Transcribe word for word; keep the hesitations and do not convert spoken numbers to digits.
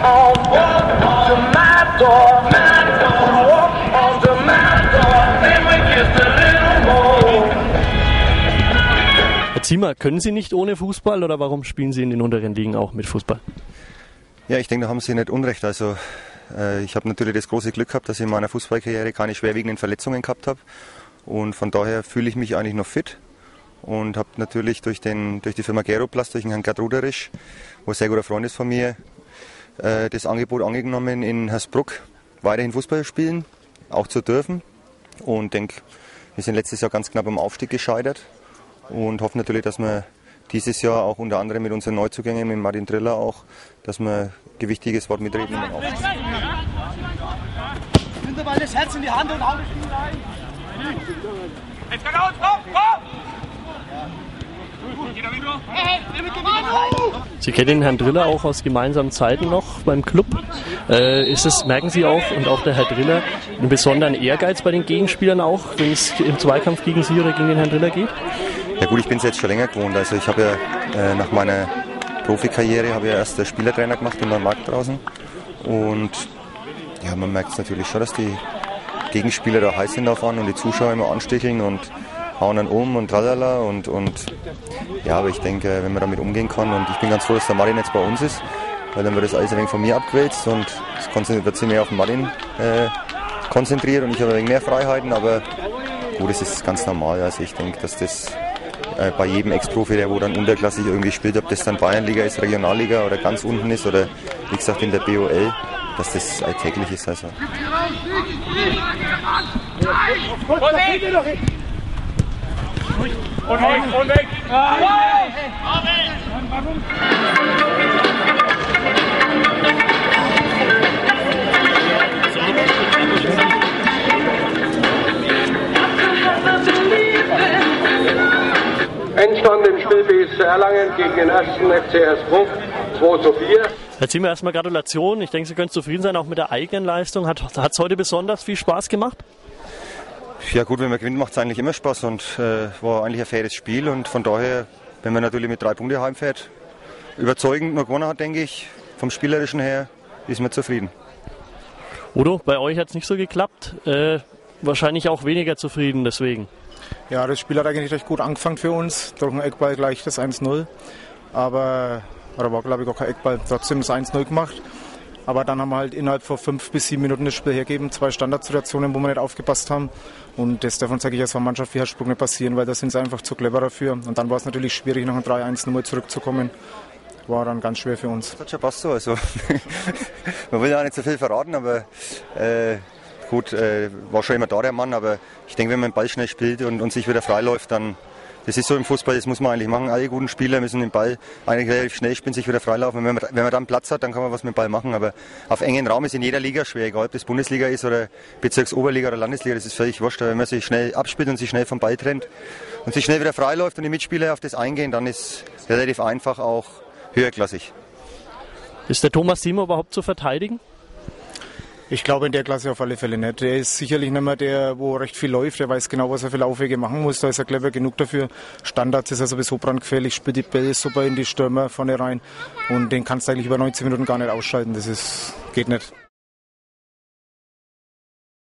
Herr Ziemer, können Sie nicht ohne Fußball oder warum spielen Sie in den unteren Ligen auch mit Fußball? Ja, ich denke, da haben Sie nicht unrecht. Also äh, ich habe natürlich das große Glück gehabt, dass ich in meiner Fußballkarriere keine schwerwiegenden Verletzungen gehabt habe. Und von daher fühle ich mich eigentlich noch fit. Und habe natürlich durch, den, durch die Firma Geroplast, durch den Herrn Gerd Ruderisch, wo ein sehr guter Freund ist von mir, äh, das Angebot angenommen, in Hersbruck weiterhin Fußball spielen, auch zu dürfen. Und denke, wir sind letztes Jahr ganz knapp am Aufstieg gescheitert. Und hoffen natürlich, dass wir dieses Jahr auch unter anderem mit unseren Neuzugängen, mit Martin Triller auch, dass wir ein gewichtiges Wort mitreden. Nimm dir mal das Herz in die Hand und hau das Ding rein. Jetzt kann er uns, komm, komm! Sie kennen den Herrn Driller auch aus gemeinsamen Zeiten noch beim Club. Äh, ist es, merken Sie auch, und auch der Herr Driller, einen besonderen Ehrgeiz bei den Gegenspielern auch, wenn es im Zweikampf gegen Sie oder gegen den Herrn Driller geht? Ja gut, ich bin es jetzt schon länger gewohnt. Also ich habe ja äh, nach meiner Profikarriere habe ja erst einen Spielertrainer gemacht in Markt draußen. Und ja, man merkt es natürlich schon, dass die Gegenspieler da heiß sind davon und die Zuschauer immer ansticheln und hauen dann um und tralala und, und ja, aber ich denke, wenn man damit umgehen kann und ich bin ganz froh, dass der Martin jetzt bei uns ist, weil dann wird das alles ein wenig von mir abgewälzt und es wird sich mehr auf den Martin äh, konzentriert und ich habe ein wenig mehr Freiheiten, aber gut, das ist ganz normal. Also ich denke, dass das äh, bei jedem Ex-Profi, der wo dann unterklassig irgendwie spielt, ob das dann Bayernliga ist, Regionalliga oder ganz unten ist oder wie gesagt in der B O L, dass das alltäglich ist. Also. Und weg, und weg! Endstand im Spiel B S C Erlangen gegen den ersten F C Hersbruck zwei zu vier. Herr Ziemer, erstmal Gratulation. Ich denke, Sie können zufrieden sein, auch mit der eigenen Leistung. Hat es heute besonders viel Spaß gemacht? Ja gut, wenn man gewinnt, macht es eigentlich immer Spaß und äh, war eigentlich ein faires Spiel und von daher, wenn man natürlich mit drei Punkten heimfährt, überzeugend nur gewonnen hat, denke ich, vom Spielerischen her, ist man zufrieden. Udo, bei euch hat es nicht so geklappt, äh, wahrscheinlich auch weniger zufrieden deswegen. Ja, das Spiel hat eigentlich recht gut angefangen für uns, durch den Eckball gleich das eins null, aber, oder war glaube ich gar kein Eckball, trotzdem das eins null gemacht. Aber dann haben wir halt innerhalb von fünf bis sieben Minuten das Spiel hergegeben, zwei Standardsituationen, wo wir nicht aufgepasst haben. Und das darf uns eigentlich als Mannschaft wie Hersbruck nicht passieren, weil da sind sie einfach zu clever dafür. Und dann war es natürlich schwierig, nach einem drei eins nochmal zurückzukommen. War dann ganz schwer für uns. Das hat schon passt so. Also, man will ja auch nicht so viel verraten, aber äh, gut, äh, war schon immer da der Mann. Aber ich denke, wenn man den Ball schnell spielt und, und sich wieder freiläuft, dann das ist so im Fußball, das muss man eigentlich machen. Alle guten Spieler müssen den Ball eigentlich relativ schnell spielen, sich wieder freilaufen. Wenn man, wenn man dann Platz hat, dann kann man was mit dem Ball machen. Aber auf engen Raum ist in jeder Liga schwer, egal ob das Bundesliga ist oder Bezirksoberliga oder Landesliga, das ist völlig wurscht. Aber wenn man sich schnell abspielt und sich schnell vom Ball trennt und sich schnell wieder freiläuft und die Mitspieler auf das eingehen, dann ist es relativ einfach auch höherklassig. Ist der Thomas Ziemer überhaupt zu verteidigen? Ich glaube in der Klasse auf alle Fälle nicht. Er ist sicherlich nicht mehr der, wo recht viel läuft. Er weiß genau, was er für Laufwege machen muss. Da ist er clever genug dafür. Standards ist er sowieso brandgefährlich, spielt die Bälle super in die Stürmer vorne rein. Und den kannst du eigentlich über neunzig Minuten gar nicht ausschalten. Das ist, geht nicht.